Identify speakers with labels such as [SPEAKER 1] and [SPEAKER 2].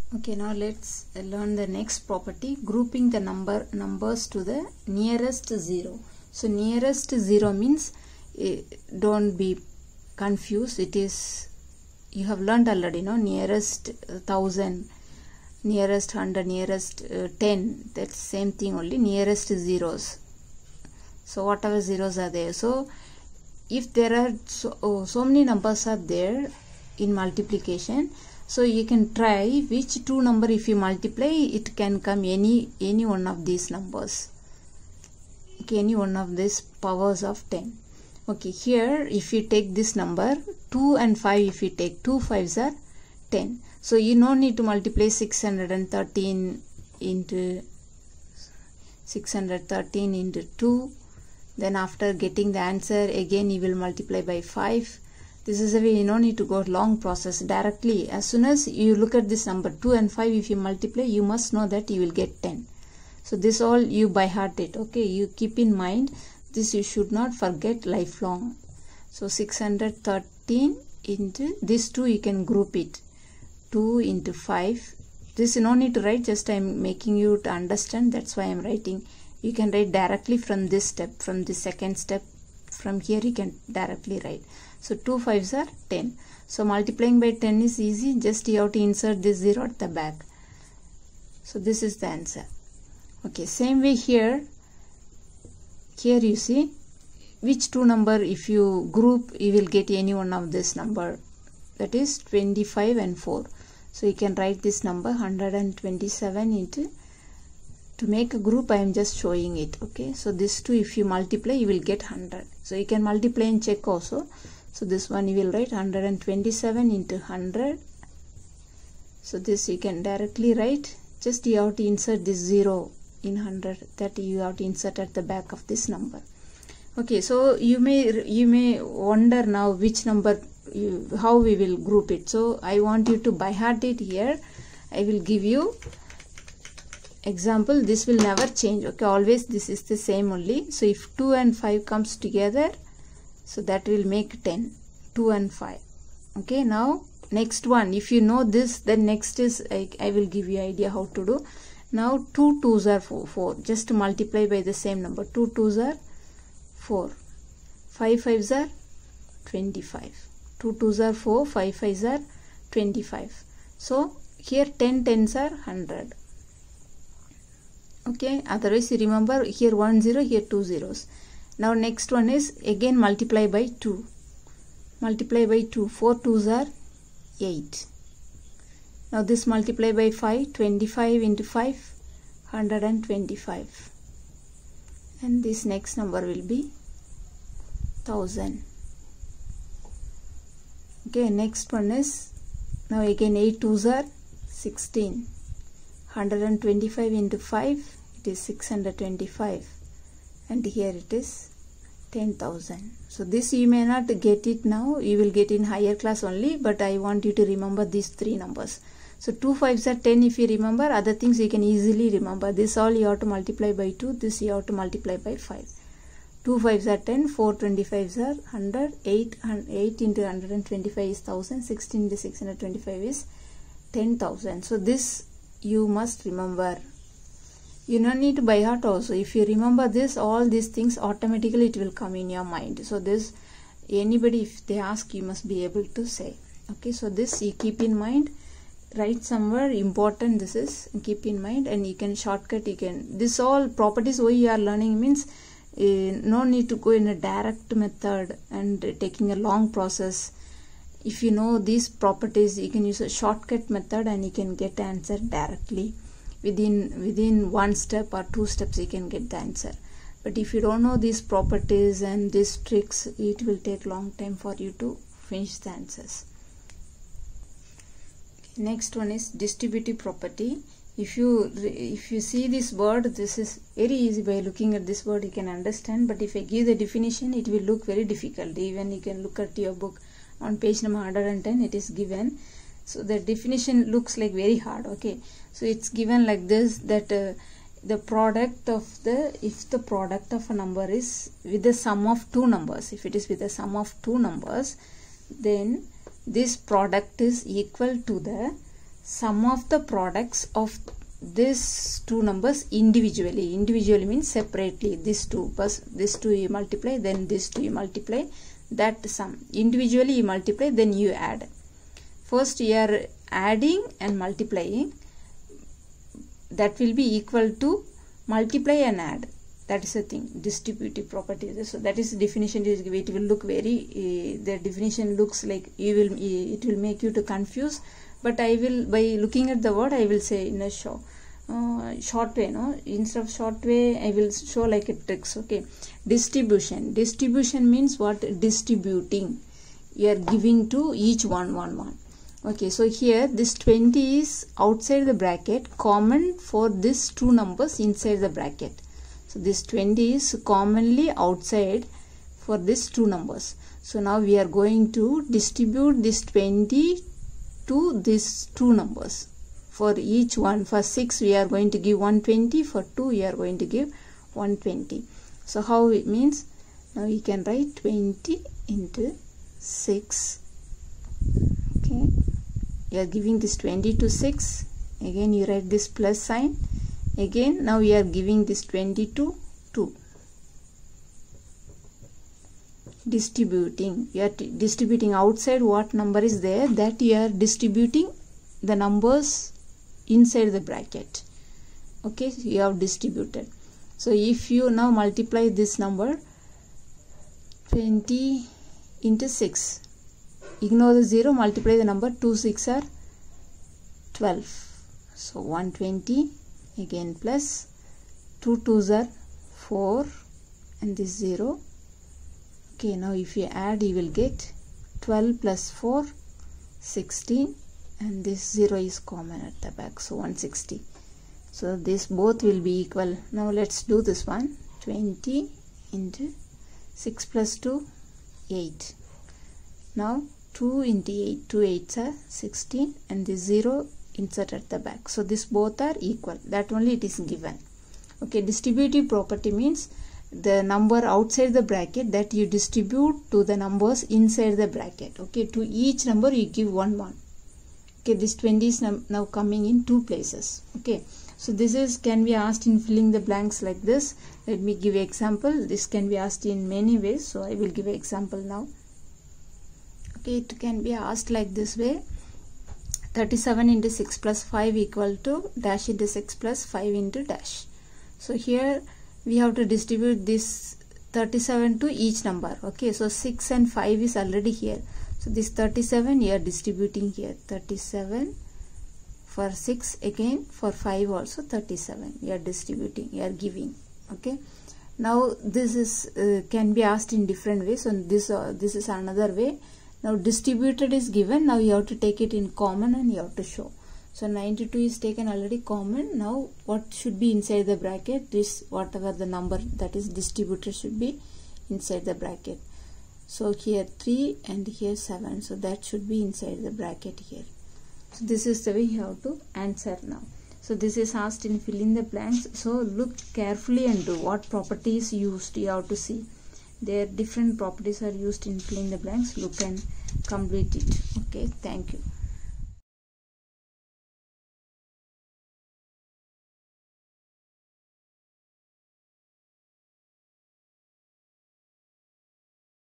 [SPEAKER 1] Okay, now let's learn the next property, grouping the numbers to the nearest zero. So nearest zero means don't be confused. It is, you have learned already, no? Nearest 1000, nearest 100, nearest 10. That's same thing, only nearest zeros. So whatever zeros are there. So if there are so many numbers are there in multiplication, so you can try which two number, if you multiply, it can come any one of these numbers. Okay, any one of these powers of 10. Okay, here if you take this number 2 and 5, if you take 2 5s are 10. So you no need to multiply 613 into 2. Then after getting the answer, again you will multiply by 5. This is a way, you no need to go long process. Directly, as soon as you look at this number 2 and 5, if you multiply, you must know that you will get 10. So this all you by heart it. Okay, you keep in mind this, you should not forget lifelong. So 613 into this 2, you can group it. 2 into 5. This you no need to write, just I am making you to understand, that's why I am writing. You can write directly from this step, from the second step. From here you can directly write. So 2 5s are 10. So multiplying by 10 is easy, just you have to insert this 0 at the back. So this is the answer. Okay, same way here you see which two number, if you group, you will get any one of this number, that is 25 and 4. So you can write this number 127 into, to make a group I am just showing it. Okay, so this two if you multiply, you will get 100. So you can multiply and check also. So this one you will write 127 into 100. So this you can directly write, just you have to insert this 0 in 100, that you have to insert at the back of this number. Okay, so you may wonder now which number, how we will group it. So I want you to by heart it here. I will give you example. This will never change. Okay, always this is the same only. So if 2 and 5 comes together, so that will make 10. 2 and 5. Okay, now next one, if you know this, then next is I will give you idea how to do. Now 2 2s are 4. Just to multiply by the same number. 2 2s are 4. 5 5s are 25. 2 2s are 4. 5 5s are 25. So here 10 10s are 100. Okay, otherwise you remember here 1 0, here 2 zeros. Now next one is again multiply by 2. Multiply by 2. 4 2s are 8. Now this multiply by 5. 25 into 5, 125. And this next number will be 1000. Okay, next one is, now again 8 2s are 16. 125 into 5, it is 625. And here it is 10,000. So this you may not get it now, you will get in higher class only, but I want you to remember these three numbers. So 2 5s are 10, if you remember. Other things you can easily remember. This all you have to multiply by 2, this you have to multiply by 5. 2 5s are 10, 4 25s are 100, 8 into 125 is 1000, 16 into 625 is 10,000. So this you must remember. You don't need to by heart also. If you remember this, all these things automatically it will come in your mind. So this, anybody if they ask, you must be able to say. Okay, so this you keep in mind, write somewhere important, this is, keep in mind, and you can shortcut, you can, this all properties what you are learning means no need to go in a direct method and taking a long process. If you know these properties, you can use a shortcut method and you can get the answer directly. Within one step or two steps you can get the answer. But if you don't know these properties and these tricks, it will take long time for you to finish the answers. Next one is distributive property. If you see this word, this is very easy. By looking at this word you can understand, but if I give the definition, it will look very difficult. Even you can look at your book on page number 110, it is given. So the definition looks like very hard. Okay, so it's given like this, that the product of if the product of a number is with the sum of two numbers, if it is with the sum of two numbers, then this product is equal to the sum of the products of these two numbers individually. Individually means separately. These two you multiply, then this two you multiply, that sum. Individually you multiply, then you add. First you are adding and multiplying. That will be equal to multiply and add. That is the thing, distributive properties. So that is the definition. It will look very, the definition looks like it will make you to confuse. But I will, by looking at the word, I will say in a short way, no? Instead of short way, I will show like a tricks. Okay, distribution. Distribution means what? Distributing. You are giving to each one. Okay, so here this 20 is outside the bracket, common for these two numbers inside the bracket. So this 20 is commonly outside for these two numbers. So now we are going to distribute this 20 to these two numbers. For each one, for 6 we are going to give 120, for 2 we are going to give 120. So how it means? Now you can write 20 into 6. Okay, you are giving this 20 to 6. Again you write this plus sign. Again now we are giving this 20 to 2. Distributing. You are distributing outside what number is there, that you are distributing the numbers inside the bracket. Okay, so you have distributed. So if you now multiply this number 20 into 6, ignore the 0, multiply the number, 2 6 are 12. So 120, again plus 2 2s are 4 and this 0. Okay, now if you add, you will get 12 plus 4, 16, and this 0 is common at the back, so 160. So this both will be equal. Now let's do this one. 20 into 6 plus 2, 8. Now 2 into 8, 2 8s are 16, and this 0 insert at the back. So this both are equal. That only it is given. Okay, distributive property means the number outside the bracket that you distribute to the numbers inside the bracket. Okay, to each number you give 1. Okay, this 20 is now coming in two places. Okay, so this is can be asked in filling the blanks like this. Let me give an example. This can be asked in many ways, so I will give an example now. Okay, it can be asked like this way. 37 into 6 plus 5 equal to dash into 6 plus 5 into dash. So here we have to distribute this 37 to each number. Okay, so 6 and 5 is already here. So this 37 you are distributing here. 37 for 6, again for 5 also 37 you are distributing, you are giving. Okay, now this is can be asked in different ways. So this is another way. Now distributed is given. Now you have to take it in common and you have to show. So 92 is taken already common. Now what should be inside the bracket? This whatever the number that is distributed should be inside the bracket. So here 3 and here 7. So that should be inside the bracket here. So this is the way you have to answer now. So this is asked in fill in the blanks. So look carefully and do what properties used. You have to see. Their different properties are used in fill in the blanks. Look and complete it. Okay, thank you.